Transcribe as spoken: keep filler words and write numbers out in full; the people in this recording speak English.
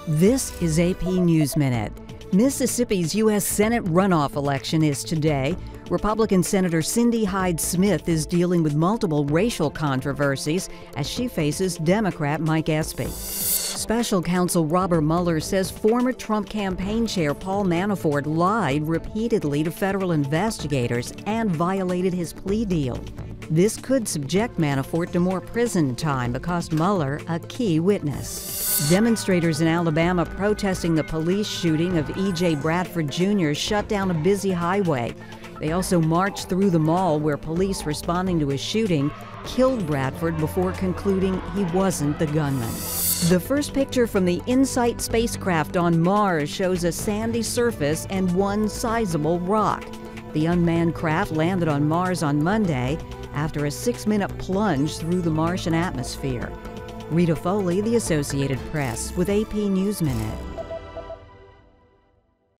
This is A P News Minute. Mississippi's U S Senate runoff election is today. Republican Senator Cindy Hyde-Smith is dealing with multiple racial controversies as she faces Democrat Mike Espy. Special counsel Robert Mueller says former Trump campaign chair Paul Manafort lied repeatedly to federal investigators and violated his plea deal. This could subject Manafort to more prison time but cost Mueller a key witness. Demonstrators in Alabama protesting the police shooting of E J Bradford Junior shut down a busy highway. They also marched through the mall where police responding to his shooting killed Bradford before concluding he wasn't the gunman. The first picture from the InSight spacecraft on Mars shows a sandy surface and one sizable rock. The unmanned craft landed on Mars on Monday after a six-minute plunge through the Martian atmosphere. Rita Foley, The Associated Press, with A P News Minute.